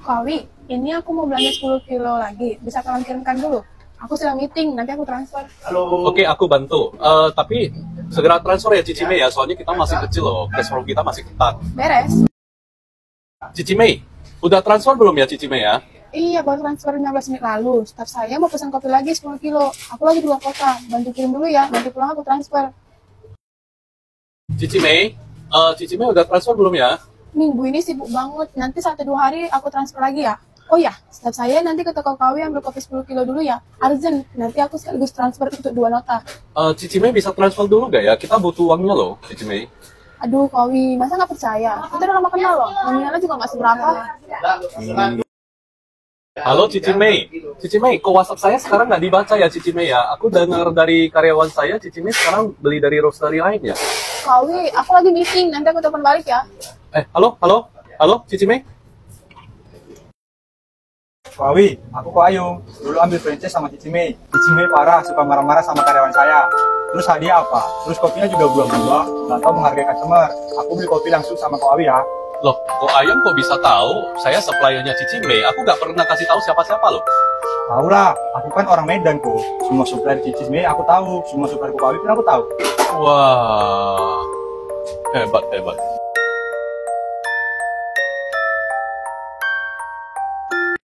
Kawi, ini aku mau belanja 10 kilo lagi. Bisa tolong kirimkan dulu? Aku sedang meeting, nanti aku transfer. Oke, aku bantu. Tapi segera transfer ya Cici Mei ya, soalnya kita masih kecil loh, cash flow kita masih ketat. Beres? Cici Mei, udah transfer belum ya Cici Mei ya? Iya, baru transfer 15 menit lalu. Staf saya mau pesan kopi lagi 10 kilo. Aku lagi di luar kota. Bantu kirim dulu ya, nanti pulang aku transfer. Cici Mei, Cici Mei udah transfer belum ya? Minggu ini sibuk banget. Nanti 1-2 hari aku transfer lagi ya. Oh ya, staf saya nanti ke toko Kawi ambil kopi 10 kilo dulu ya. Urgent, nanti aku sekaligus transfer untuk 2 nota. Cici Mei bisa transfer dulu gak ya? Kita butuh uangnya loh, Cici Mei. Aduh, Kawi, masa nggak percaya? Kita udah lama kenal loh. Nominalnya juga nggak seberapa. Halo Cici Mei, kok WhatsApp saya sekarang nggak dibaca ya Cici Mei ya? Aku dengar dari karyawan saya, Cici Mei sekarang beli dari roastery lain ya? Kawi, aku lagi meeting. Nanti aku telepon balik ya. Halo, Cici Mei? Kawi, aku kok Ayu. Dulu ambil franchise sama Cici Mei. Cici Mei parah, suka marah-marah sama karyawan saya. Terus hadiah apa? Terus kopinya juga buang-buang, nggak tahu menghargai customer. Aku beli kopi langsung sama Kawi ya. Loh, kok Ayam kok bisa tahu? Saya suppliernya Cici Mei, aku nggak pernah kasih tahu siapa-siapa loh. Tahu lah, aku kan orang Medan kok. Semua supplier Cici Mei aku tahu, semua supplier Kawi pun aku tahu. Wah, hebat.